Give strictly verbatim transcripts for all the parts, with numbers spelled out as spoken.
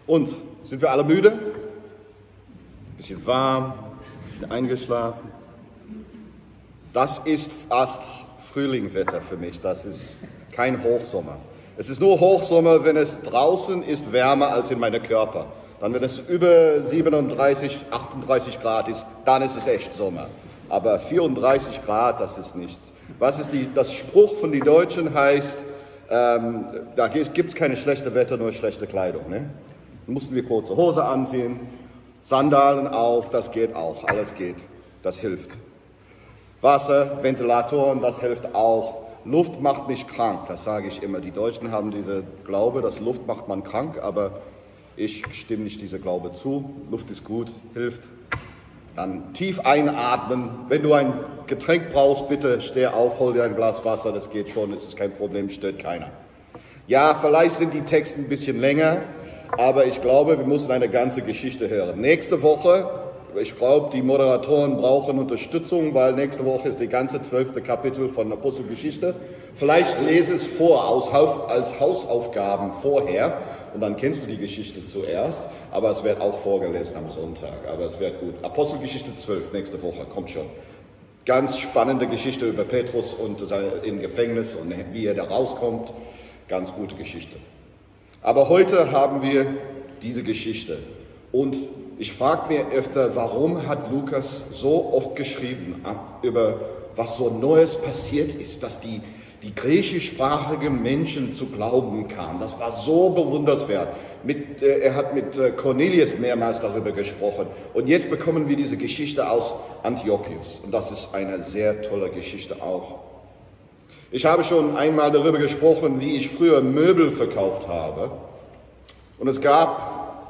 Und, sind wir alle müde? Ein bisschen warm, ein bisschen eingeschlafen. Das ist fast Frühlingwetter für mich, das ist kein Hochsommer. Es ist nur Hochsommer, wenn es draußen ist wärmer als in meinem Körper. Dann, wenn es über siebenunddreißig, achtunddreißig Grad ist, dann ist es echt Sommer. Aber vierunddreißig Grad, das ist nichts. Was ist die, das Spruch von den Deutschen heißt, ähm, da gibt es keine schlechte Wetter, nur schlechte Kleidung. Ne? Dann mussten wir kurze Hose anziehen, Sandalen auch, das geht auch, alles geht, das hilft. Wasser, Ventilatoren, das hilft auch. Luft macht nicht krank, das sage ich immer. Die Deutschen haben diese Glaube, dass Luft macht man krank, aber ich stimme nicht dieser Glaube zu. Luft ist gut, hilft. Dann tief einatmen. Wenn du ein Getränk brauchst, bitte steh auf, hol dir ein Glas Wasser, das geht schon, es ist kein Problem, stört keiner. Ja, vielleicht sind die Texte ein bisschen länger, aber ich glaube, wir müssen eine ganze Geschichte hören. Nächste Woche, ich glaube, die Moderatoren brauchen Unterstützung, weil nächste Woche ist die ganze zwölfte Kapitel von Apostelgeschichte. Vielleicht lese es vor, als Hausaufgaben vorher, und dann kennst du die Geschichte zuerst, aber es wird auch vorgelesen am Sonntag, aber es wird gut. Apostelgeschichte zwölf, nächste Woche, kommt schon. Ganz spannende Geschichte über Petrus und im Gefängnis und wie er da rauskommt, ganz gute Geschichte. Aber heute haben wir diese Geschichte und ich frage mir öfter, warum hat Lukas so oft geschrieben über was so Neues passiert ist, dass die, die griechischsprachigen Menschen zu glauben kamen. Das war so bewundernswert. Mit, äh, er hat mit äh, Cornelius mehrmals darüber gesprochen. Und jetzt bekommen wir diese Geschichte aus Antiochus. Und das ist eine sehr tolle Geschichte auch. Ich habe schon einmal darüber gesprochen, wie ich früher Möbel verkauft habe. Und es gab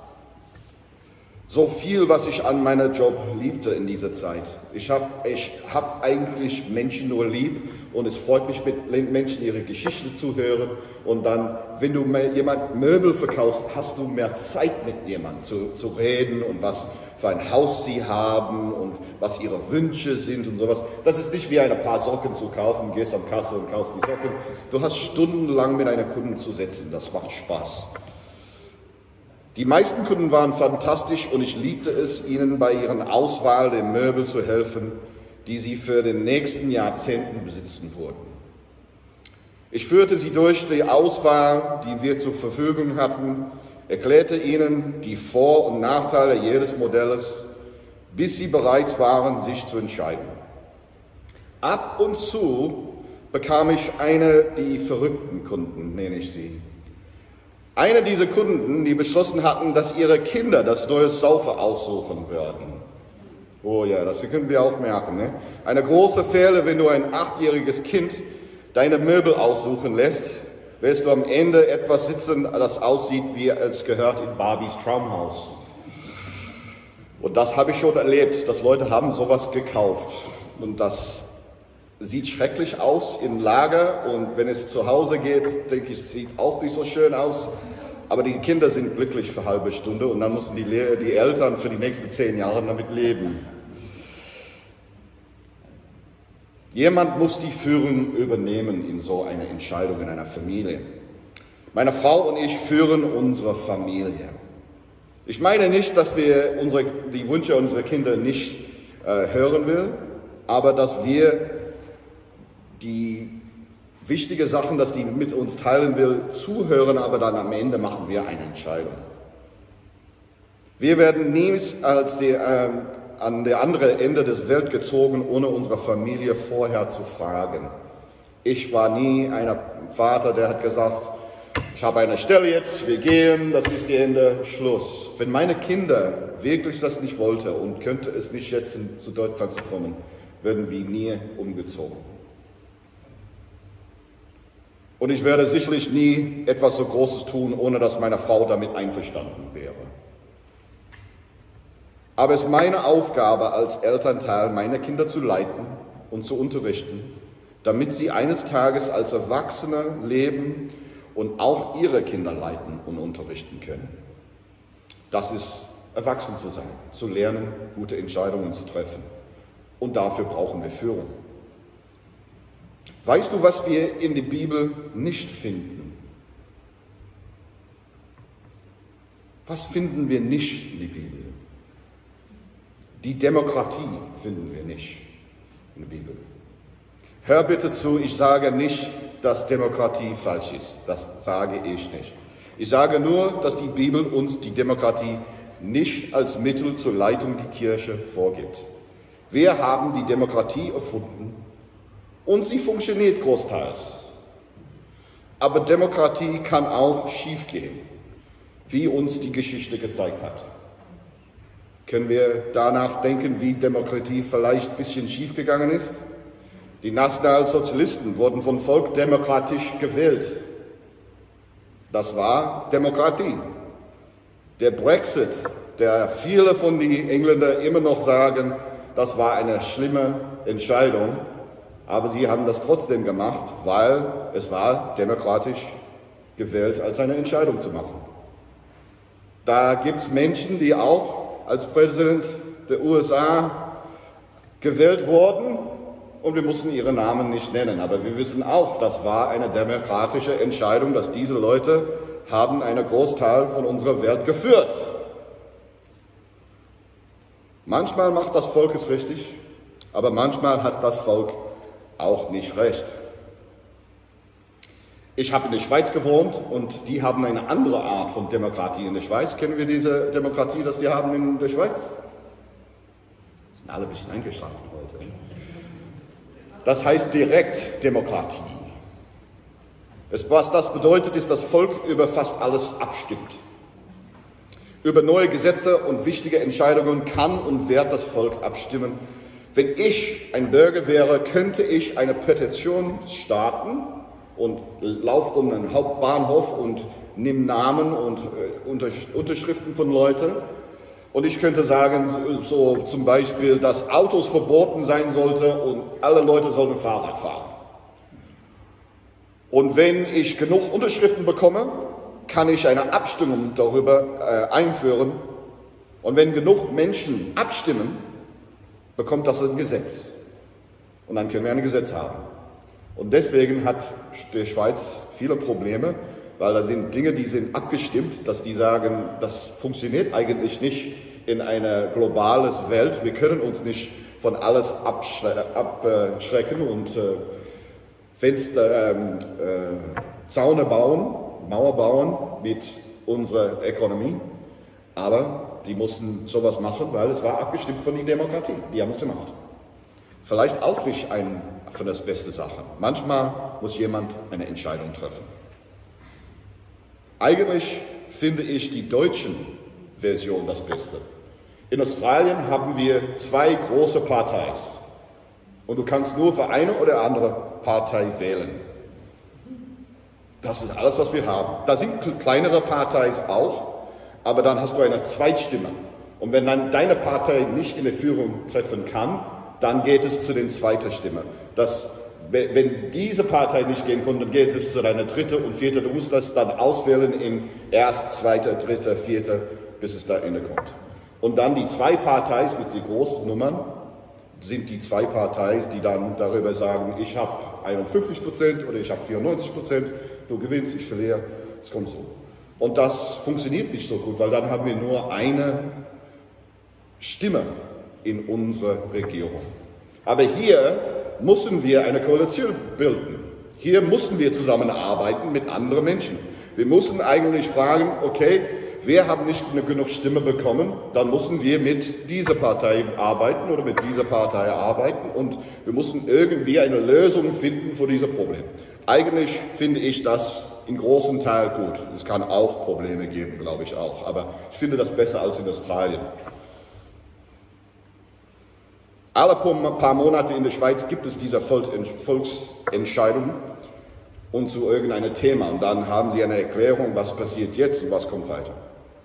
so viel, was ich an meinem Job liebte in dieser Zeit. Ich habe ich hab eigentlich Menschen nur lieb und es freut mich, mit Menschen ihre Geschichten zu hören. Und dann, wenn du jemand Möbel verkaufst, hast du mehr Zeit mit jemandem zu, zu reden und was für ein Haus sie haben und was ihre Wünsche sind und sowas. Das ist nicht wie ein paar Socken zu kaufen, du gehst am Kasse und kaufst die Socken. Du hast stundenlang mit einer Kunden zu sitzen, das macht Spaß. Die meisten Kunden waren fantastisch und ich liebte es, ihnen bei ihrer Auswahl der Möbel zu helfen, die sie für den nächsten Jahrzehnten besitzen würden. Ich führte sie durch die Auswahl, die wir zur Verfügung hatten, erklärte ihnen die Vor- und Nachteile jedes Modells, bis sie bereit waren, sich zu entscheiden. Ab und zu bekam ich eine, die verrückten Kunden, nenne ich sie. Eine dieser Kunden, die beschlossen hatten, dass ihre Kinder das neue Sofa aussuchen würden. Oh ja, das können wir auch merken. Ne? Eine große Fehler, wenn du ein achtjähriges Kind deine Möbel aussuchen lässt, wirst du am Ende etwas sitzen, das aussieht, wie es gehört in Barbies Traumhaus. Und das habe ich schon erlebt, dass Leute haben sowas gekauft. Und das sieht schrecklich aus im Lager und wenn es zu Hause geht, denke ich, sieht auch nicht so schön aus. Aber die Kinder sind glücklich für eine halbe Stunde und dann müssen die, die Eltern für die nächsten zehn Jahre damit leben. Jemand muss die Führung übernehmen in so einer Entscheidung in einer Familie. Meine Frau und ich führen unsere Familie. Ich meine nicht, dass wir unsere, die Wünsche unserer Kinder nicht äh, hören will, aber dass wir die wichtige Sachen, dass die mit uns teilen will, zuhören, aber dann am Ende machen wir eine Entscheidung. Wir werden nie als die, äh, an der anderen Ende des Welt gezogen, ohne unsere Familie vorher zu fragen. Ich war nie ein Vater, der hat gesagt, ich habe eine Stelle jetzt, wir gehen, das ist die Ende, Schluss. Wenn meine Kinder wirklich das nicht wollten und könnte es nicht jetzt in, zu Deutschland kommen, würden wir nie umgezogen. Und ich werde sicherlich nie etwas so Großes tun, ohne dass meine Frau damit einverstanden wäre. Aber es ist meine Aufgabe als Elternteil, meine Kinder zu leiten und zu unterrichten, damit sie eines Tages als Erwachsene leben und auch ihre Kinder leiten und unterrichten können. Das ist, erwachsen zu sein, zu lernen, gute Entscheidungen zu treffen. Und dafür brauchen wir Führung. Weißt du, was wir in der Bibel nicht finden? Was finden wir nicht in der Bibel? Die Demokratie finden wir nicht in der Bibel. Hör bitte zu, ich sage nicht, dass Demokratie falsch ist. Das sage ich nicht. Ich sage nur, dass die Bibel uns die Demokratie nicht als Mittel zur Leitung der Kirche vorgibt. Wir haben die Demokratie erfunden und sie funktioniert großteils. Aber Demokratie kann auch schiefgehen, wie uns die Geschichte gezeigt hat. Können wir danach denken, wie Demokratie vielleicht ein bisschen schiefgegangen ist? Die Nationalsozialisten wurden vom Volk demokratisch gewählt. Das war Demokratie. Der Brexit, der viele von den Engländern immer noch sagen, das war eine schlimme Entscheidung, aber sie haben das trotzdem gemacht, weil es war demokratisch gewählt, als eine Entscheidung zu machen. Da gibt es Menschen, die auch als Präsident der U S A gewählt wurden und wir mussten ihre Namen nicht nennen, aber wir wissen auch, das war eine demokratische Entscheidung, dass diese Leute haben einen Großteil von unserer Welt geführt. Manchmal macht das Volk es richtig, aber manchmal hat das Volk auch nicht recht. Ich habe in der Schweiz gewohnt und die haben eine andere Art von Demokratie in der Schweiz. Kennen wir diese Demokratie, das die haben in der Schweiz? Sind alle ein bisschen eingeschlafen heute. Das heißt Direktdemokratie. Was das bedeutet, ist, dass das Volk über fast alles abstimmt. Über neue Gesetze und wichtige Entscheidungen kann und wird das Volk abstimmen. Wenn ich ein Bürger wäre, könnte ich eine Petition starten und laufe um den Hauptbahnhof und nehme Namen und äh, Unterschriften von Leuten. Und ich könnte sagen, so zum Beispiel, dass Autos verboten sein sollte und alle Leute sollten Fahrrad fahren. Und wenn ich genug Unterschriften bekomme, kann ich eine Abstimmung darüber äh, einführen. Und wenn genug Menschen abstimmen, bekommt das ein Gesetz. Und dann können wir ein Gesetz haben. Und deswegen hat die Schweiz viele Probleme, weil da sind Dinge, die sind abgestimmt, dass die sagen, das funktioniert eigentlich nicht in einer globalen Welt. Wir können uns nicht von alles abschrecken und äh, Fenster, ähm, äh, Zaune bauen, Mauer bauen mit unserer Ökonomie. Aber die mussten sowas machen, weil es war abgestimmt von der Demokratie. Die haben es gemacht. Vielleicht auch nicht eine von der besten Sachen. Manchmal muss jemand eine Entscheidung treffen. Eigentlich finde ich die deutsche Version das Beste. In Australien haben wir zwei große Parteien. Und du kannst nur für eine oder andere Partei wählen. Das ist alles, was wir haben. Da sind kleinere Parteien auch, aber dann hast du eine Zweitstimme. Und wenn dann deine Partei nicht in der Führung treffen kann, dann geht es zu den zweiten Stimme. Das, wenn diese Partei nicht gehen kann, dann geht es zu deiner dritten und vierten. Du musst das dann auswählen in erst, zweite, dritte, vierte, bis es da Ende kommt. Und dann die zwei Parteien mit den großen Nummern sind die zwei Parteien, die dann darüber sagen, ich habe einundfünfzig Prozent oder ich habe vierundneunzig Prozent, du gewinnst, ich verliere, es kommt so. Und das funktioniert nicht so gut, weil dann haben wir nur eine Stimme in unserer Regierung. Aber hier müssen wir eine Koalition bilden. Hier müssen wir zusammenarbeiten mit anderen Menschen. Wir müssen eigentlich fragen, okay, wir haben nicht genug Stimme bekommen, dann müssen wir mit dieser Partei arbeiten oder mit dieser Partei arbeiten und wir müssen irgendwie eine Lösung finden für dieses Problem. Eigentlich finde ich das in großen Teil gut. Es kann auch Probleme geben, glaube ich auch, aber ich finde das besser als in Australien. Alle paar Monate in der Schweiz gibt es diese Volksentscheidung und zu irgendeinem Thema und dann haben sie eine Erklärung, was passiert jetzt und was kommt weiter.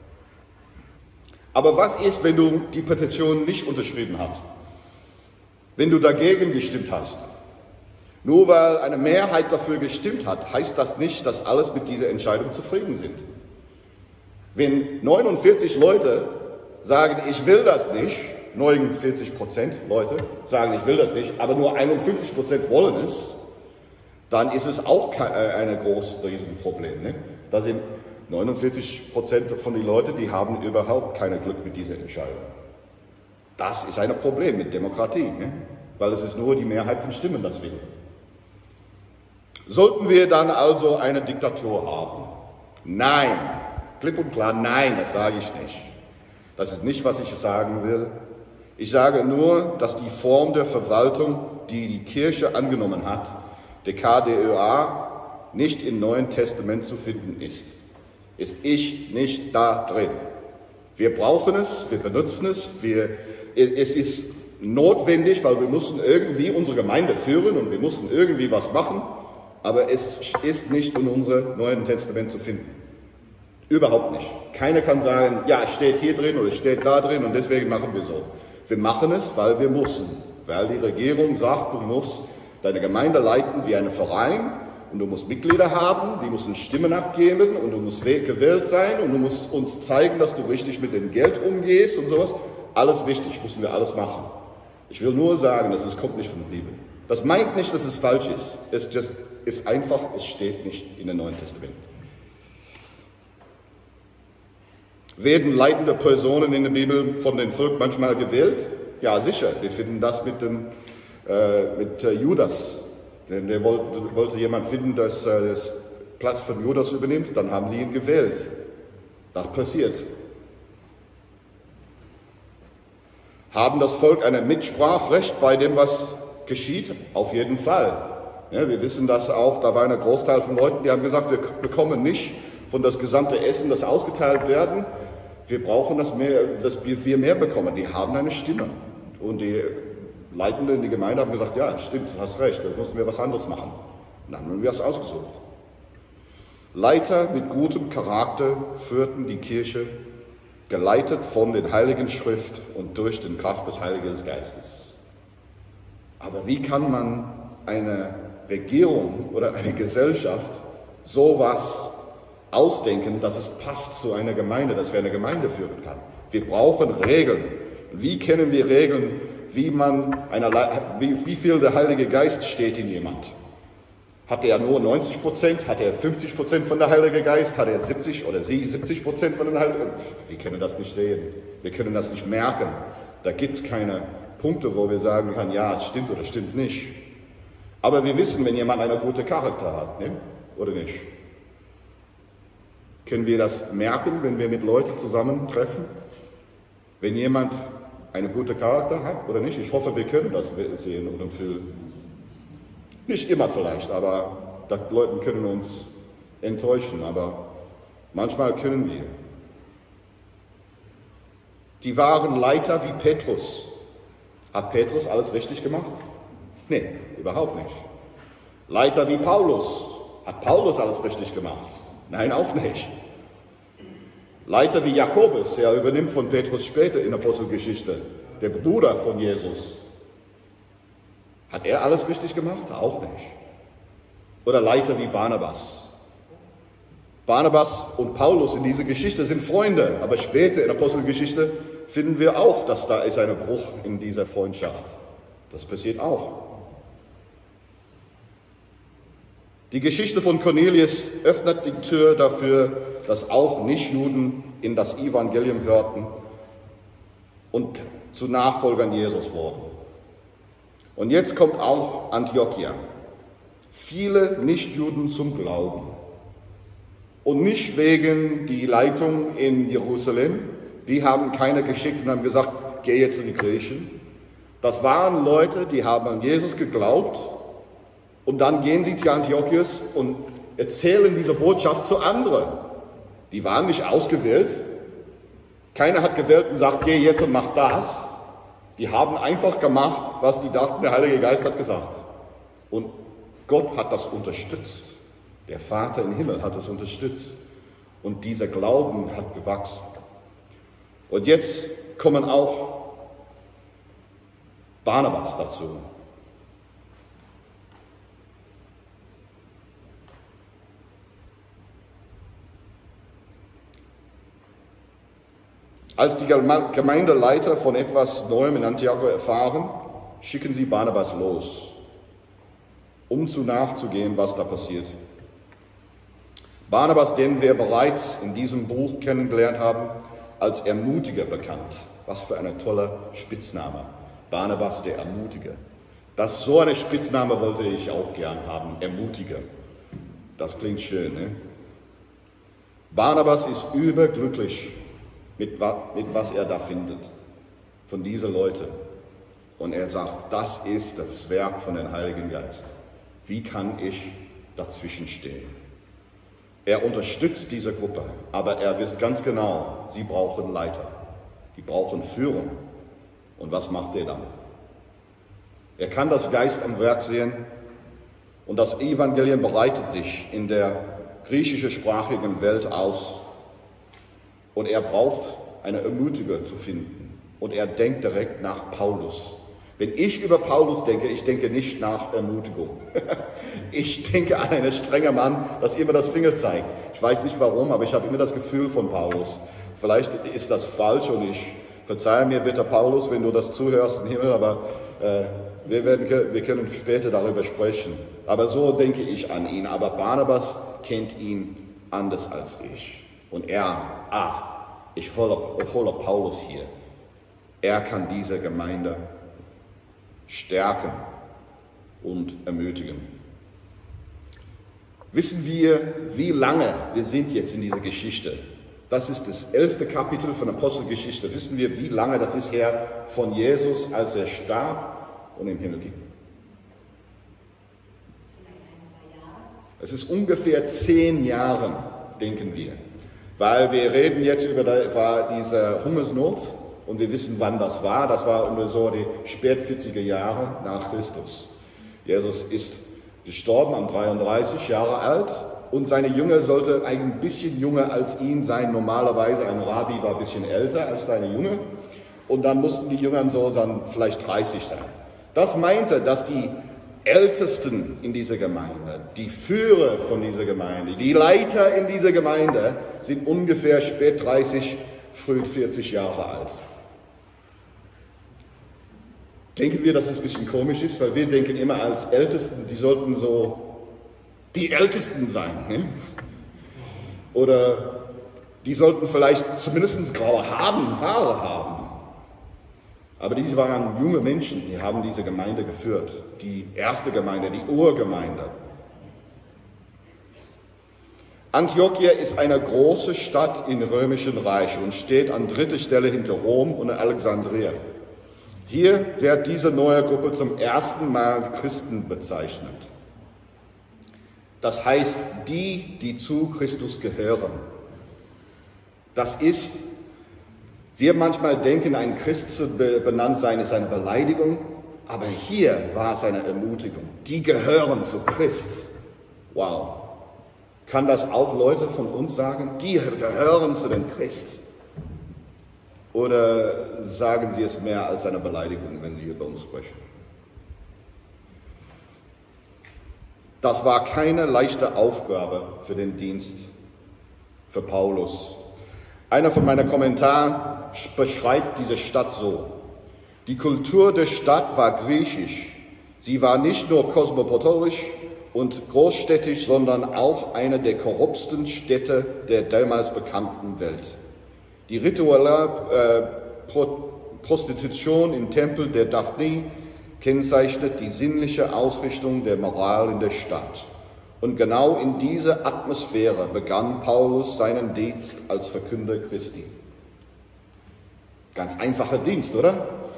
Aber was ist, wenn du die Petition nicht unterschrieben hast? Wenn du dagegen gestimmt hast? Nur weil eine Mehrheit dafür gestimmt hat, heißt das nicht, dass alles mit dieser Entscheidung zufrieden sind. Wenn neunundvierzig Leute sagen, ich will das nicht, neunundvierzig Prozent Leute sagen, ich will das nicht, aber nur einundfünfzig Prozent wollen es, dann ist es auch ein großes Riesenproblem. Ne? Da sind neunundvierzig Prozent von den Leuten, die haben überhaupt kein Glück mit dieser Entscheidung. Das ist ein Problem mit Demokratie, ne? Weil es ist nur die Mehrheit von Stimmen, das will. Sollten wir dann also eine Diktatur haben? Nein, klipp und klar, nein, das sage ich nicht. Das ist nicht, was ich sagen will. Ich sage nur, dass die Form der Verwaltung, die die Kirche angenommen hat, der K D Ö A, nicht im Neuen Testament zu finden ist. Ist ich nicht da drin. Wir brauchen es, wir benutzen es, wir, es ist notwendig, weil wir müssen irgendwie unsere Gemeinde führen und wir müssen irgendwie was machen, aber es ist nicht in unserem Neuen Testament zu finden. Überhaupt nicht. Keiner kann sagen, ja, es steht hier drin oder es steht da drin und deswegen machen wir so. Wir machen es, weil wir müssen, weil die Regierung sagt, du musst deine Gemeinde leiten wie einen Verein und du musst Mitglieder haben, die müssen Stimmen abgeben und du musst gewählt sein und du musst uns zeigen, dass du richtig mit dem Geld umgehst und sowas. Alles wichtig, müssen wir alles machen. Ich will nur sagen, dass es kommt nicht von der Bibel. Das meint nicht, dass es falsch ist. Es just, ist einfach, es steht nicht in dem Neuen Testament. Werden leitende Personen in der Bibel von dem Volk manchmal gewählt? Ja, sicher. Wir finden das mit, dem, äh, mit äh, Judas. Der, der wollte, wollte jemand finden, der äh, das Platz von Judas übernimmt, dann haben sie ihn gewählt. Das passiert. Haben das Volk ein Mitspracherecht bei dem, was geschieht? Auf jeden Fall. Ja, wir wissen das auch, da war ein Großteil von Leuten, die haben gesagt, wir bekommen nicht von das gesamte Essen, das ausgeteilt werden. Wir brauchen, dass, mehr, dass wir mehr bekommen. Die haben eine Stimme. Und die Leitenden in der Gemeinde haben gesagt, ja, stimmt, du hast recht, da müssen wir was anderes machen. Und dann haben wir es ausgesucht. Leiter mit gutem Charakter führten die Kirche, geleitet von der Heiligen Schrift und durch die Kraft des Heiligen Geistes. Aber wie kann man eine Regierung oder eine Gesellschaft sowas ausdenken, dass es passt zu einer Gemeinde, dass wir eine Gemeinde führen kann? Wir brauchen Regeln. Wie kennen wir Regeln, wie, man eine, wie, wie viel der Heilige Geist steht in jemand? Hat er nur neunzig Prozent? Hat er fünfzig Prozent von der Heilige Geist? Hat er siebzig oder sie siebzig Prozent von der Heilige Geist? Wir können das nicht sehen. Wir können das nicht merken. Da gibt es keine Punkte, wo wir sagen können, ja, es stimmt oder stimmt nicht. Aber wir wissen, wenn jemand einen guten Charakter hat, ne? Oder nicht? Können wir das merken, wenn wir mit Leuten zusammentreffen? Wenn jemand einen guten Charakter hat oder nicht? Ich hoffe, wir können das sehen und fühlen. Nicht immer vielleicht, aber die Leute können uns enttäuschen, aber manchmal können wir. Die waren Leiter wie Petrus. Hat Petrus alles richtig gemacht? Nee, überhaupt nicht. Leiter wie Paulus. Hat Paulus alles richtig gemacht? Nein, auch nicht. Leiter wie Jakobus, er übernimmt von Petrus später in der Apostelgeschichte, der Bruder von Jesus. Hat er alles richtig gemacht? Auch nicht. Oder Leiter wie Barnabas. Barnabas und Paulus in dieser Geschichte sind Freunde, aber später in der Apostelgeschichte finden wir auch, dass da ist ein Bruch in dieser Freundschaft. Das passiert auch. Die Geschichte von Cornelius öffnet die Tür dafür, dass auch Nichtjuden in das Evangelium hörten und zu Nachfolgern Jesus wurden. Und jetzt kommt auch Antiochia. Viele Nichtjuden zum Glauben. Und nicht wegen die Leitung in Jerusalem, die haben keiner geschickt und haben gesagt, geh jetzt in die Griechen. Das waren Leute, die haben an Jesus geglaubt und dann gehen sie zu Antiochus und erzählen diese Botschaft zu anderen. Die waren nicht ausgewählt. Keiner hat gewählt und sagt, geh jetzt und mach das. Die haben einfach gemacht, was die dachten, der Heilige Geist hat gesagt. Und Gott hat das unterstützt. Der Vater im Himmel hat es unterstützt. Und dieser Glauben hat gewachsen. Und jetzt kommen auch Barnabas dazu. Als die Gemeindeleiter von etwas Neuem in Antiochia erfahren, schicken sie Barnabas los, um zu nachzugehen, was da passiert. Barnabas, den wir bereits in diesem Buch kennengelernt haben, als Ermutiger bekannt. Was für ein toller Spitzname. Barnabas, der Ermutiger. Das, so eine Spitzname wollte ich auch gern haben, Ermutiger. Das klingt schön, ne? Barnabas ist überglücklich mit, mit was er da findet, von diesen Leuten. Und er sagt, das ist das Werk von dem Heiligen Geist. Wie kann ich dazwischen stehen? Er unterstützt diese Gruppe, aber er weiß ganz genau, sie brauchen Leiter, die brauchen Führung. Und was macht er dann? Er kann das Geist am Werk sehen und das Evangelium breitet sich in der griechischsprachigen Welt aus. Und er braucht eine Ermutiger zu finden. Und er denkt direkt nach Paulus. Wenn ich über Paulus denke, ich denke nicht nach Ermutigung. Ich denke an einen strengen Mann, das immer das Finger zeigt. Ich weiß nicht warum, aber ich habe immer das Gefühl von Paulus. Vielleicht ist das falsch und ich verzeihe mir bitte, Paulus, wenn du das zuhörst im Himmel, aber äh, wir, werden, wir können später darüber sprechen. Aber so denke ich an ihn. Aber Barnabas kennt ihn anders als ich. Und er, ah, ich hole, hole Paulus hier. Er kann diese Gemeinde stärken und ermutigen. Wissen wir, wie lange wir sind jetzt in dieser Geschichte? Das ist das elfte Kapitel von Apostelgeschichte. Wissen wir, wie lange das ist her von Jesus, als er starb und im Himmel ging? Es ist ungefähr zehn Jahre, denken wir. Weil wir reden jetzt über die, war diese Hungersnot und wir wissen, wann das war. Das war um so die spät vierziger Jahre nach Christus. Jesus ist gestorben am dreiunddreißig Jahre alt und seine Jünger sollten ein bisschen jünger als ihn sein. Normalerweise ein Rabbi war ein bisschen älter als seine Jünger und dann mussten die Jünger so dann vielleicht dreißig sein. Das meinte, dass die Ältesten in dieser Gemeinde, die Führer von dieser Gemeinde, die Leiter in dieser Gemeinde sind ungefähr spät dreißig, früh vierzig Jahre alt. Denken wir, dass es ein bisschen komisch ist, weil wir denken immer als Ältesten, die sollten so die Ältesten sein. Ne? Oder die sollten vielleicht zumindest graue Haare, Haare haben. Aber diese waren junge Menschen, die haben diese Gemeinde geführt. Die erste Gemeinde, die Urgemeinde. Antiochia ist eine große Stadt im Römischen Reich und steht an dritter Stelle hinter Rom und Alexandria. Hier wird diese neue Gruppe zum ersten Mal Christen bezeichnet. Das heißt, die, die zu Christus gehören. Das ist, wir manchmal denken, ein Christ zu benannt sein ist eine Beleidigung, aber hier war es eine Ermutigung. Die gehören zu Christ. Wow. Kann das auch Leute von uns sagen? Die gehören zu dem Christ. Oder sagen sie es mehr als eine Beleidigung, wenn sie über uns sprechen? Das war keine leichte Aufgabe für den Dienst für Paulus. Einer von meinen Kommentaren beschreibt diese Stadt so. Die Kultur der Stadt war griechisch. Sie war nicht nur kosmopolitisch und großstädtisch, sondern auch eine der korruptesten Städte der damals bekannten Welt. Die rituelle äh, Pro Prostitution im Tempel der Daphne kennzeichnet die sinnliche Ausrichtung der Moral in der Stadt. Und genau in dieser Atmosphäre begann Paulus seinen Dienst als Verkünder Christi. Ganz einfacher Dienst, oder?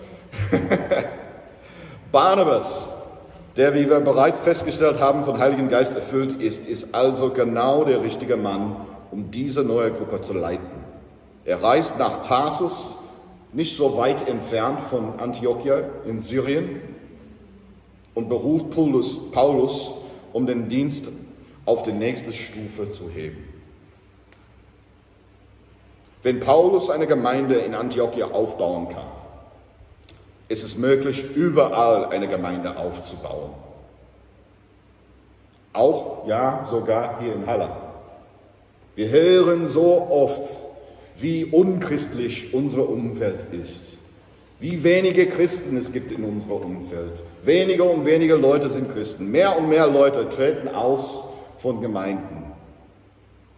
Barnabas, der, wie wir bereits festgestellt haben, von Heiligen Geist erfüllt ist, ist also genau der richtige Mann, um diese neue Gruppe zu leiten. Er reist nach Tarsus, nicht so weit entfernt von Antiochia in Syrien, und beruft Paulus, Paulus, um den Dienst auf die nächste Stufe zu heben. Wenn Paulus eine Gemeinde in Antiochia aufbauen kann, ist es möglich, überall eine Gemeinde aufzubauen. Auch, ja, sogar hier in Halle. Wir hören so oft, wie unchristlich unser Umfeld ist. Wie wenige Christen es gibt in unserem Umfeld. Weniger und weniger Leute sind Christen. Mehr und mehr Leute treten aus von Gemeinden.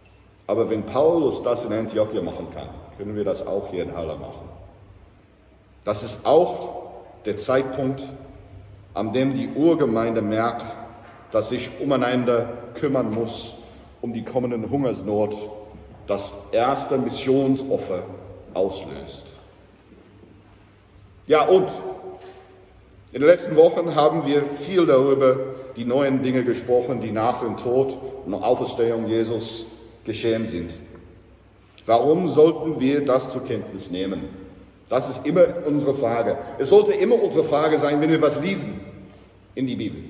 Aber wenn Paulus das in Antiochia machen kann, können wir das auch hier in Halle machen. Das ist auch der Zeitpunkt, an dem die Urgemeinde merkt, dass sich umeinander kümmern muss, um die kommende Hungersnot, das erste Missionsopfer auslöst. Ja, und in den letzten Wochen haben wir viel darüber die neuen Dinge gesprochen, die nach dem Tod und Auferstehung Jesus geschehen sind. Warum sollten wir das zur Kenntnis nehmen? Das ist immer unsere Frage. Es sollte immer unsere Frage sein, wenn wir was lesen in die Bibel.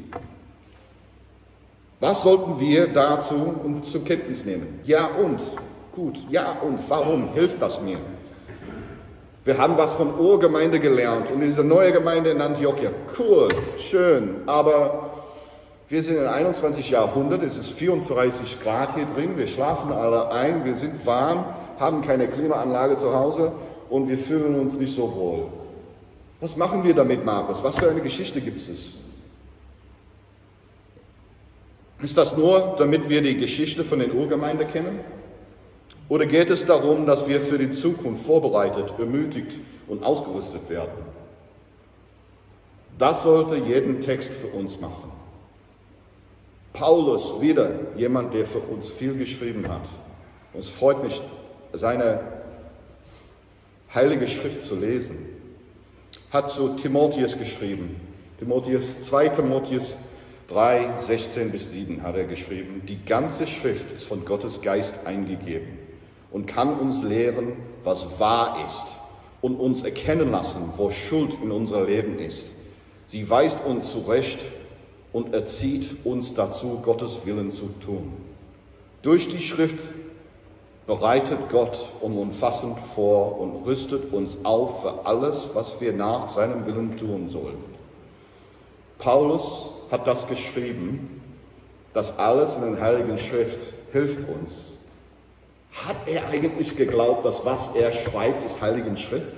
Was sollten wir dazu und zur Kenntnis nehmen? Ja und, gut, ja und, warum hilft das mir? Wir haben was von Urgemeinde gelernt und diese neue Gemeinde in Antiochia, cool, schön, aber wir sind im einundzwanzigsten Jahrhundert, es ist vierunddreißig Grad hier drin, wir schlafen alle ein, wir sind warm, haben keine Klimaanlage zu Hause und wir fühlen uns nicht so wohl. Was machen wir damit, Markus? Was für eine Geschichte gibt es? Ist das nur, damit wir die Geschichte von den Urgemeinde kennen? Oder geht es darum, dass wir für die Zukunft vorbereitet, ermutigt und ausgerüstet werden? Das sollte jeden Text für uns machen. Paulus, wieder jemand, der für uns viel geschrieben hat. Es freut mich, seine heilige Schrift zu lesen. Hat zu Timotheus geschrieben. Timotheus, zweiter Timotheus drei, sechzehn bis sieben hat er geschrieben. Die ganze Schrift ist von Gottes Geist eingegeben und kann uns lehren, was wahr ist und uns erkennen lassen, wo Schuld in unser Leben ist. Sie weist uns zurecht und erzieht uns dazu, Gottes Willen zu tun. Durch die Schrift bereitet Gott uns umfassend vor und rüstet uns auf für alles, was wir nach seinem Willen tun sollen. Paulus hat das geschrieben, das alles in der Heiligen Schrift hilft uns. Hat er eigentlich geglaubt, dass was er schreibt, ist Heiligen Schrift?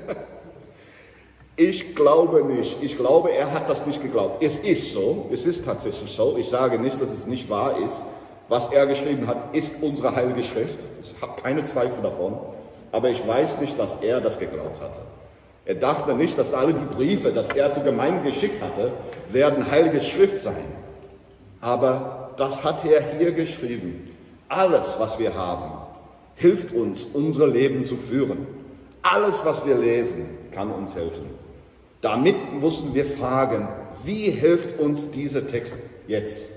Ich glaube nicht. Ich glaube, er hat das nicht geglaubt. Es ist so, es ist tatsächlich so. Ich sage nicht, dass es nicht wahr ist. Was er geschrieben hat, ist unsere Heilige Schrift. Ich habe keine Zweifel davon. Aber ich weiß nicht, dass er das geglaubt hatte. Er dachte nicht, dass alle die Briefe, die er zur Gemeinde geschickt hatte, werden Heilige Schrift sein. Aber das hat er hier geschrieben. Alles, was wir haben, hilft uns, unser Leben zu führen. Alles, was wir lesen, kann uns helfen. Damit müssen wir fragen, wie hilft uns dieser Text jetzt?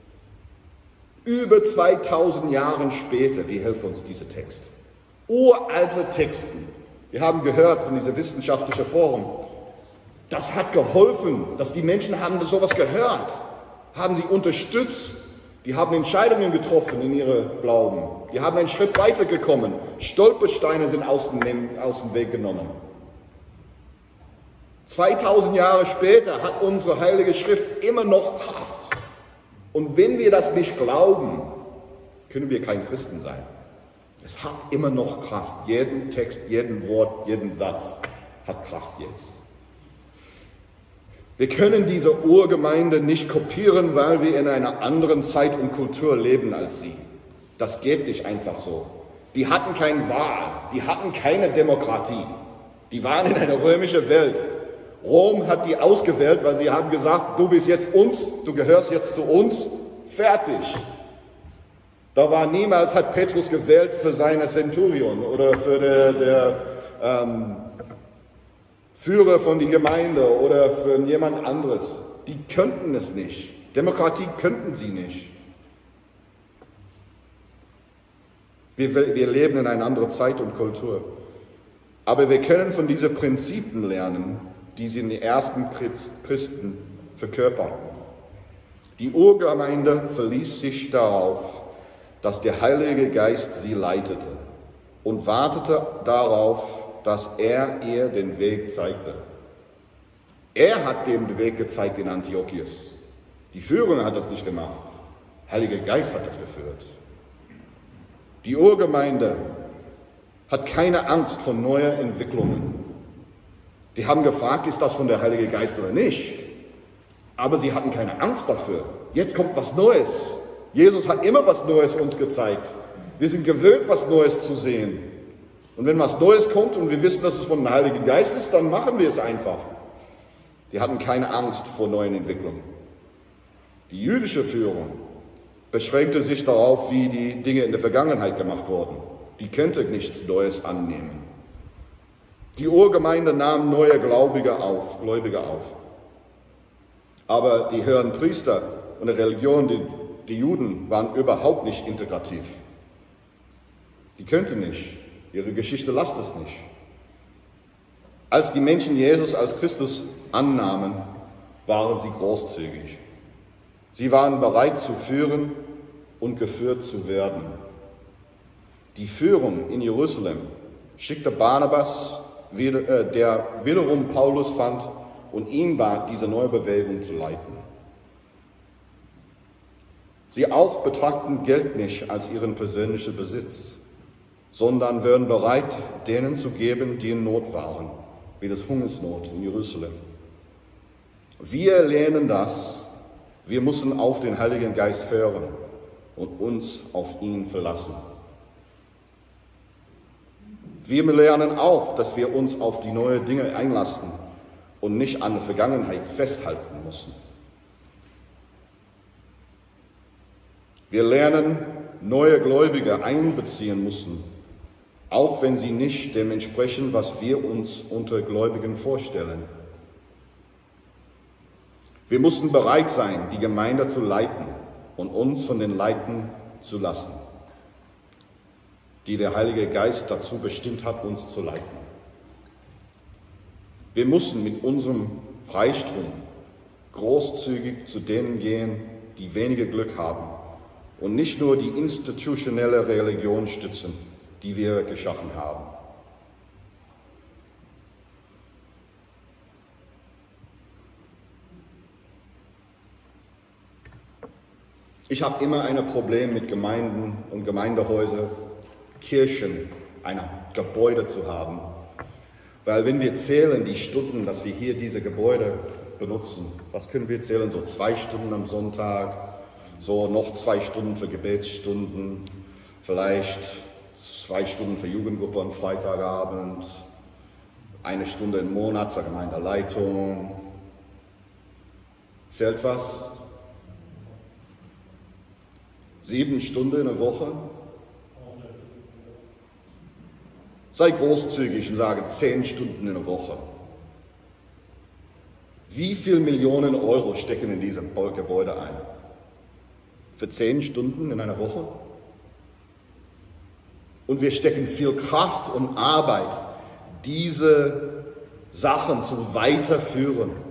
Über zweitausend Jahre später, wie hilft uns dieser Text? Uralte Texten. Wir haben gehört von dieser wissenschaftlichen Forum. Das hat geholfen, dass die Menschen haben sowas gehört, haben sie unterstützt. Die haben Entscheidungen getroffen in ihrem Glauben. Die haben einen Schritt weitergekommen. Stolpersteine sind aus dem, aus dem Weg genommen. zweitausend Jahre später hat unsere Heilige Schrift immer noch Kraft. Und wenn wir das nicht glauben, können wir kein Christen sein. Es hat immer noch Kraft. Jeden Text, jeden Wort, jeden Satz hat Kraft jetzt. Wir können diese Urgemeinde nicht kopieren, weil wir in einer anderen Zeit und Kultur leben als sie. Das geht nicht einfach so. Die hatten keine Wahl, die hatten keine Demokratie. Die waren in einer römischen Welt. Rom hat die ausgewählt, weil sie haben gesagt, du bist jetzt uns, du gehörst jetzt zu uns, fertig. Da war niemals, hat Petrus gewählt für seine Centurion oder für der, der ähm, Führer von der Gemeinde oder für jemand anderes. Die könnten es nicht. Demokratie könnten sie nicht. Wir, wir leben in einer anderen Zeit und Kultur. Aber wir können von diesen Prinzipien lernen, die sie in den ersten Christen verkörperten. Die Urgemeinde verließ sich darauf, dass der Heilige Geist sie leitete und wartete darauf, dass er ihr den Weg zeigte. Er hat den Weg gezeigt in Antiochius. Die Führung hat das nicht gemacht. Der Heilige Geist hat das geführt. Die Urgemeinde hat keine Angst vor neuen Entwicklungen. Die haben gefragt, ist das von der Heilige Geist oder nicht? Aber sie hatten keine Angst dafür. Jetzt kommt was Neues. Jesus hat immer was Neues uns gezeigt. Wir sind gewöhnt, was Neues zu sehen. Und wenn was Neues kommt und wir wissen, dass es von dem Heiligen Geist ist, dann machen wir es einfach. Die hatten keine Angst vor neuen Entwicklungen. Die jüdische Führung beschränkte sich darauf, wie die Dinge in der Vergangenheit gemacht wurden. Die könnte nichts Neues annehmen. Die Urgemeinde nahm neue Gläubige auf, Gläubige auf. Aber die höheren Priester und die Religion, die, die Juden, waren überhaupt nicht integrativ. Die könnten nicht. Ihre Geschichte lasst es nicht. Als die Menschen Jesus als Christus annahmen, waren sie großzügig. Sie waren bereit zu führen und geführt zu werden. Die Führung in Jerusalem schickte Barnabas, der wiederum Paulus fand und ihn bat, diese neue Bewegung zu leiten. Sie auch betrachteten Geld nicht als ihren persönlichen Besitz, sondern wären bereit, denen zu geben, die in Not waren, wie das Hungersnot in Jerusalem. Wir lernen das. Wir müssen auf den Heiligen Geist hören und uns auf ihn verlassen. Wir lernen auch, dass wir uns auf die neuen Dinge einlassen und nicht an der Vergangenheit festhalten müssen. Wir lernen, neue Gläubige einbeziehen müssen, auch wenn sie nicht dem entsprechen, was wir uns unter Gläubigen vorstellen. Wir mussten bereit sein, die Gemeinde zu leiten und uns von den Leiten zu lassen, die der Heilige Geist dazu bestimmt hat, uns zu leiten. Wir müssen mit unserem Reichtum großzügig zu denen gehen, die weniger Glück haben und nicht nur die institutionelle Religion stützen, die wir geschaffen haben. Ich habe immer ein Problem mit Gemeinden und Gemeindehäusern, Kirchen, ein Gebäude zu haben. Weil wenn wir zählen die Stunden, dass wir hier diese Gebäude benutzen, was können wir zählen? So zwei Stunden am Sonntag, so noch zwei Stunden für Gebetsstunden, vielleicht zwei Stunden für Jugendgruppe am Freitagabend, eine Stunde im Monat für Gemeindeleitung. Fehlt was? Sieben Stunden in der Woche? Sei großzügig und sage zehn Stunden in der Woche. Wie viele Millionen Euro stecken in diesem Gebäude ein? Für zehn Stunden in einer Woche? Und wir stecken viel Kraft und Arbeit, diese Sachen zu weiterführen.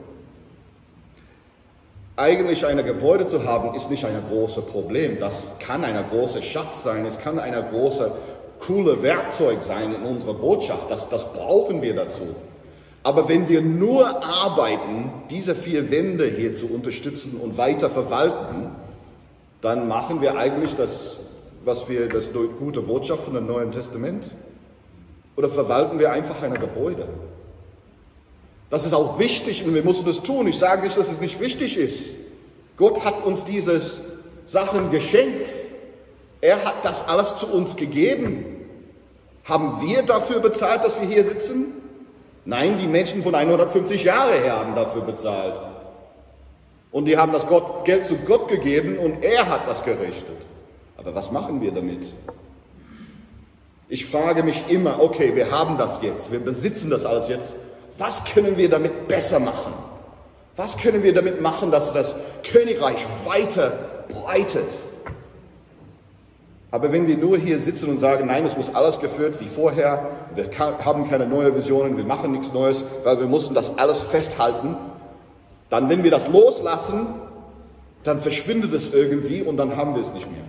Eigentlich ein Gebäude zu haben, ist nicht ein großes Problem. Das kann ein großer Schatz sein, es kann ein großes, cooles Werkzeug sein in unserer Botschaft. Das, das brauchen wir dazu. Aber wenn wir nur arbeiten, diese vier Wände hier zu unterstützen und weiter verwalten, dann machen wir eigentlich das, was wir, das gute Botschaft von dem Neuen Testament? Oder verwalten wir einfach ein Gebäude? Das ist auch wichtig und wir müssen das tun. Ich sage nicht, dass es nicht wichtig ist. Gott hat uns diese Sachen geschenkt. Er hat das alles zu uns gegeben. Haben wir dafür bezahlt, dass wir hier sitzen? Nein, die Menschen von hundertfünfzig Jahren her haben dafür bezahlt. Und die haben das Gott, Geld zu Gott gegeben und er hat das gerichtet. Aber was machen wir damit? Ich frage mich immer, okay, wir haben das jetzt, wir besitzen das alles jetzt. Was können wir damit besser machen? Was können wir damit machen, dass das Königreich weiter breitet? Aber wenn wir nur hier sitzen und sagen, nein, es muss alles geführt wie vorher, wir haben keine neuen Visionen, wir machen nichts Neues, weil wir mussten das alles festhalten, dann, wenn wir das loslassen, dann verschwindet es irgendwie und dann haben wir es nicht mehr.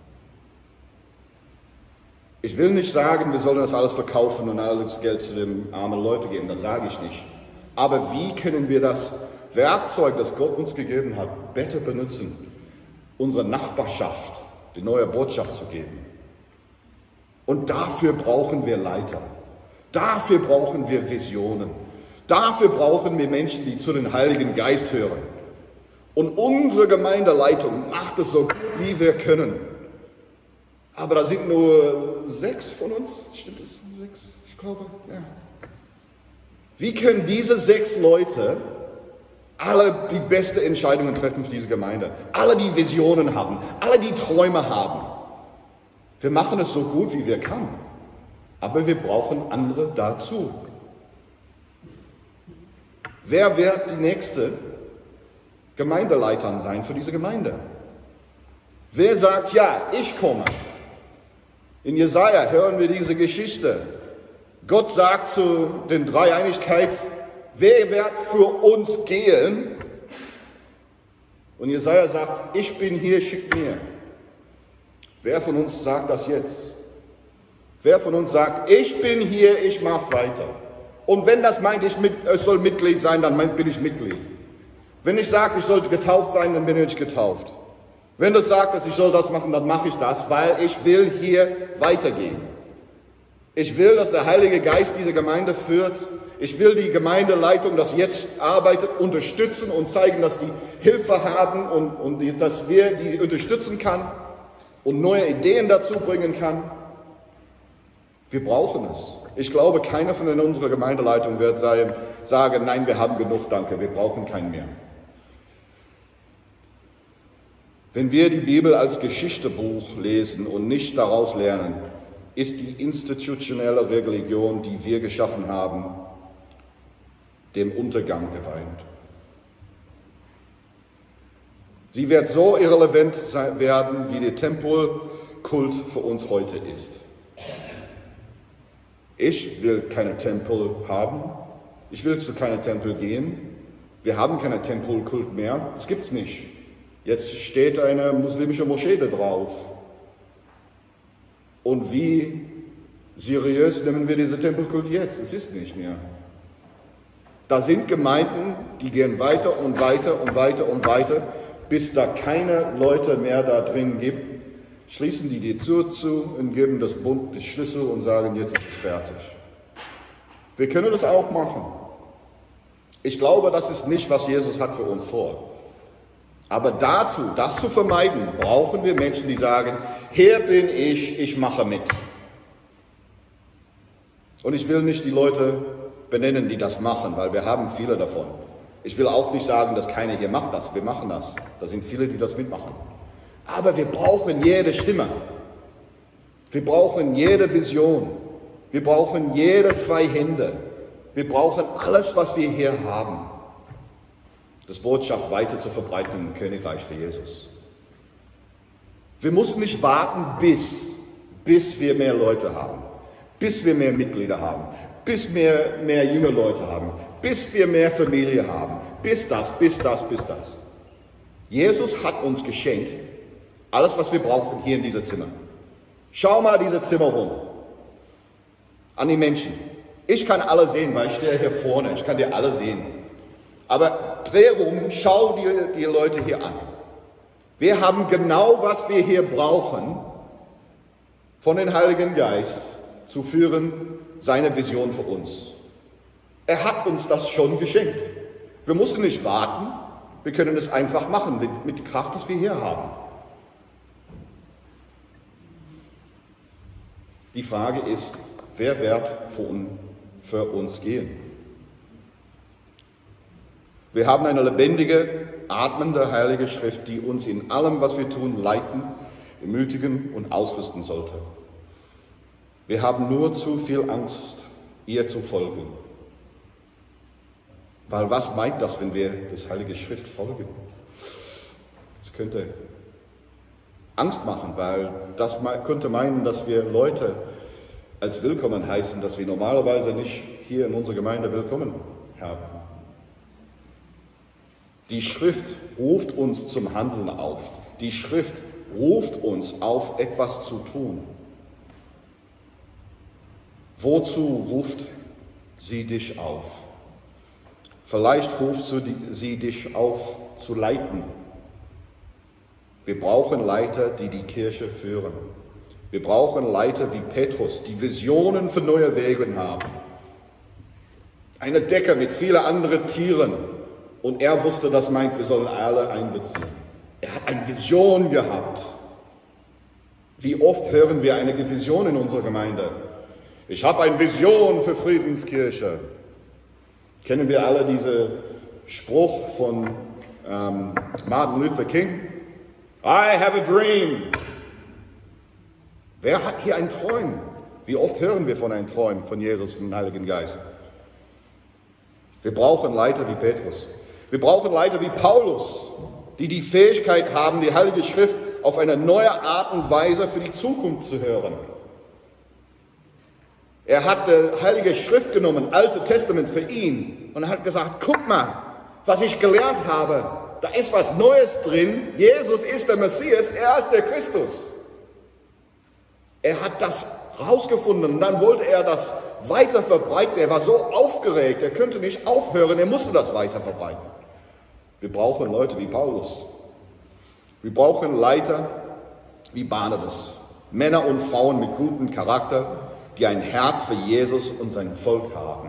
Ich will nicht sagen, wir sollen das alles verkaufen und alles Geld zu den armen Leuten geben, das sage ich nicht. Aber wie können wir das Werkzeug, das Gott uns gegeben hat, besser benutzen, unsere Nachbarschaft die neue Botschaft zu geben? Und dafür brauchen wir Leiter. Dafür brauchen wir Visionen. Dafür brauchen wir Menschen, die zu den Heiligen Geist hören. Und unsere Gemeindeleitung macht es so gut, wie wir können. Aber da sind nur sechs von uns. Stimmt das? Sechs? Ich glaube, ja. Wie können diese sechs Leute alle die besten Entscheidungen treffen für diese Gemeinde? Alle die Visionen haben, alle die Träume haben. Wir machen es so gut, wie wir können. Aber wir brauchen andere dazu. Wer wird die nächste Gemeindeleiterin sein für diese Gemeinde? Wer sagt, ja, ich komme? In Jesaja hören wir diese Geschichte. Gott sagt zu den Dreieinigkeit, wer wird für uns gehen? Und Jesaja sagt, ich bin hier, schick mir. Wer von uns sagt das jetzt? Wer von uns sagt, ich bin hier, ich mache weiter? Und wenn das meint, ich mit, es soll Mitglied sein, dann bin ich Mitglied. Wenn ich sage, ich sollte getauft sein, dann bin ich getauft. Wenn das sagt, dass ich soll das machen, dann mache ich das, weil ich will hier weitergehen. Ich will, dass der Heilige Geist diese Gemeinde führt. Ich will die Gemeindeleitung, das jetzt arbeitet, unterstützen und zeigen, dass die Hilfe haben und, und die, dass wir die unterstützen kann und neue Ideen dazu bringen kann. Wir brauchen es. Ich glaube, keiner von unserer Gemeindeleitung wird sein, sagen, nein, wir haben genug, danke, wir brauchen keinen mehr. Wenn wir die Bibel als Geschichtebuch lesen und nicht daraus lernen, ist die institutionelle Religion, die wir geschaffen haben, dem Untergang geweiht. Sie wird so irrelevant werden, wie der Tempelkult für uns heute ist. Ich will keine Tempel haben. Ich will zu keinem Tempel gehen. Wir haben keinen Tempelkult mehr. Das gibt es nicht. Jetzt steht eine muslimische Moschee da drauf. Und wie seriös nehmen wir diese Tempelkult jetzt? Es ist nicht mehr. Da sind Gemeinden, die gehen weiter und weiter und weiter und weiter, bis da keine Leute mehr da drin gibt. Schließen die die Tür zu und geben das Bund, die Schlüssel und sagen, jetzt ist es fertig. Wir können das auch machen. Ich glaube, das ist nicht, was Jesus hat für uns vor. Aber dazu, das zu vermeiden, brauchen wir Menschen, die sagen, hier bin ich, ich mache mit. Und ich will nicht die Leute benennen, die das machen, weil wir haben viele davon. Ich will auch nicht sagen, dass keiner hier macht das, wir machen das. Da sind viele, die das mitmachen. Aber wir brauchen jede Stimme. Wir brauchen jede Vision. Wir brauchen jede zwei Hände. Wir brauchen alles, was wir hier haben. Das Botschaft weiter zu verbreiten im Königreich für Jesus. Wir müssen nicht warten, bis, bis wir mehr Leute haben, bis wir mehr Mitglieder haben, bis wir mehr junge Leute haben, bis wir mehr Familie haben, bis das, bis das, bis das. Jesus hat uns geschenkt, alles, was wir brauchen, hier in diesem Zimmer. Schau mal diese Zimmer rum. An die Menschen. Ich kann alle sehen, weil ich stehe hier vorne. Ich kann die alle sehen. Aber dreh rum, schau dir die Leute hier an. Wir haben genau, was wir hier brauchen, von dem Heiligen Geist zu führen, seine Vision für uns. Er hat uns das schon geschenkt. Wir müssen nicht warten. Wir können es einfach machen mit, mit der Kraft, die wir hier haben. Die Frage ist, wer wird für uns gehen? Wir haben eine lebendige, atmende Heilige Schrift, die uns in allem, was wir tun, leiten, ermutigen und ausrüsten sollte. Wir haben nur zu viel Angst, ihr zu folgen. Weil was meint das, wenn wir das Heilige Schrift folgen? Es könnte Angst machen, weil das könnte meinen, dass wir Leute als willkommen heißen, dass wir normalerweise nicht hier in unserer Gemeinde willkommen haben. Die Schrift ruft uns zum Handeln auf. Die Schrift ruft uns auf, etwas zu tun. Wozu ruft sie dich auf? Vielleicht ruft sie dich auf, zu leiten. Wir brauchen Leiter, die die Kirche führen. Wir brauchen Leiter wie Petrus, die Visionen für neue Wege haben. Eine Decke mit vielen anderen Tieren. Und er wusste, das meint, wir sollen alle einbeziehen. Er hat eine Vision gehabt. Wie oft hören wir eine Vision in unserer Gemeinde? Ich habe eine Vision für Friedenskirche. Kennen wir alle diesen Spruch von ähm, Martin Luther King? I have a dream. Wer hat hier einen Traum? Wie oft hören wir von einem Traum von Jesus, vom Heiligen Geist? Wir brauchen Leiter wie Petrus. Wir brauchen Leiter wie Paulus, die die Fähigkeit haben, die Heilige Schrift auf eine neue Art und Weise für die Zukunft zu hören. Er hat die Heilige Schrift genommen, Alte Testament für ihn, und hat gesagt, guck mal, was ich gelernt habe, da ist was Neues drin. Jesus ist der Messias, er ist der Christus. Er hat das rausgefunden und dann wollte er das weiter verbreiten. Er war so aufgeregt, er könnte nicht aufhören, er musste das weiter verbreiten. Wir brauchen Leute wie Paulus. Wir brauchen Leiter wie Barnabas, Männer und Frauen mit gutem Charakter, die ein Herz für Jesus und sein Volk haben.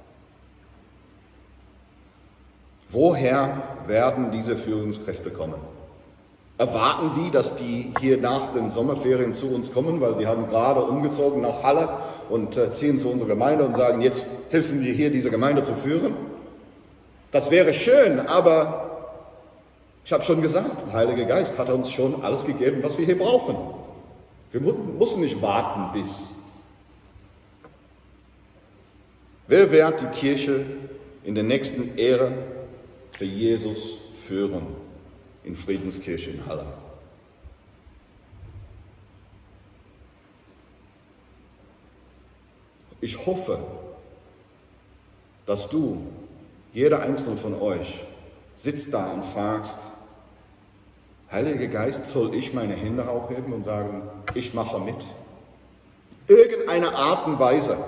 Woher werden diese Führungskräfte kommen? Erwarten wir, dass die hier nach den Sommerferien zu uns kommen, weil sie haben gerade umgezogen nach Halle und äh, ziehen zu unserer Gemeinde und sagen, jetzt helfen wir hier, diese Gemeinde zu führen? Das wäre schön, aber ich habe schon gesagt, der Heilige Geist hat uns schon alles gegeben, was wir hier brauchen. Wir müssen nicht warten bis. Wer wird die Kirche in der nächsten Ära für Jesus führen in Friedenskirche in Halle? Ich hoffe, dass du, jeder einzelne von euch, sitzt da und fragst, Heiliger Geist, soll ich meine Hände aufheben und sagen, ich mache mit? Irgendeine Art und Weise.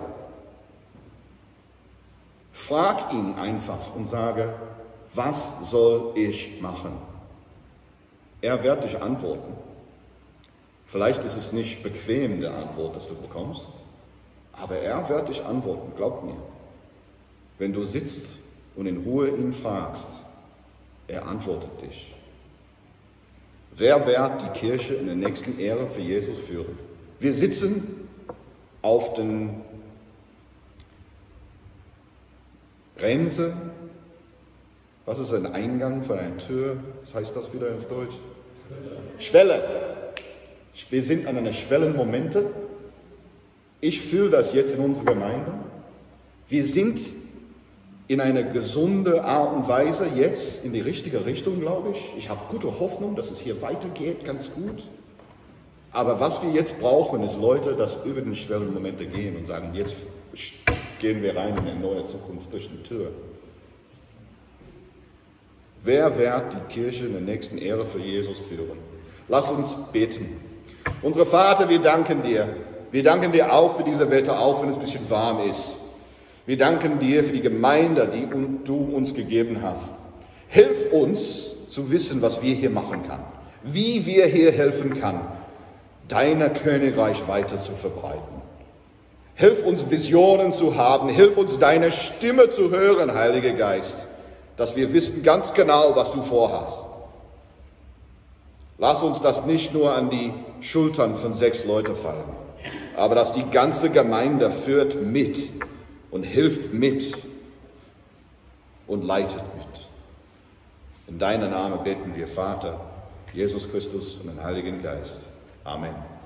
Frag ihn einfach und sage, was soll ich machen? Er wird dich antworten. Vielleicht ist es nicht bequem, die Antwort, dass du bekommst, aber er wird dich antworten, glaub mir. Wenn du sitzt und in Ruhe ihn fragst, er antwortet dich. Wer wird die Kirche in der nächsten Ära für Jesus führen? Wir sitzen auf den Grenze. Was ist ein Eingang von einer Tür? Was heißt das wieder auf Deutsch? Schwelle. Wir sind an einer Schwellenmomente. Ich fühle das jetzt in unserer Gemeinde. Wir sind in eine gesunde Art und Weise jetzt in die richtige Richtung, glaube ich. Ich habe gute Hoffnung, dass es hier weitergeht, ganz gut. Aber was wir jetzt brauchen, ist Leute, dass über die Schwellenmomente gehen und sagen, jetzt gehen wir rein in eine neue Zukunft durch die Tür. Wer wird die Kirche in der nächsten Ära für Jesus führen? Lass uns beten. Unser Vater, wir danken dir. Wir danken dir auch für diese Wetter, auch wenn es ein bisschen warm ist. Wir danken dir für die Gemeinde, die du uns gegeben hast. Hilf uns zu wissen, was wir hier machen können, wie wir hier helfen können, dein Königreich weiter zu verbreiten. Hilf uns, Visionen zu haben, hilf uns, deine Stimme zu hören, Heiliger Geist, dass wir wissen ganz genau, was du vorhast. Lass uns das nicht nur an die Schultern von sechs Leuten fallen, aber dass die ganze Gemeinde führt mit und hilft mit und leitet mit. In deinem Namen beten wir, Vater, Jesus Christus und den Heiligen Geist. Amen.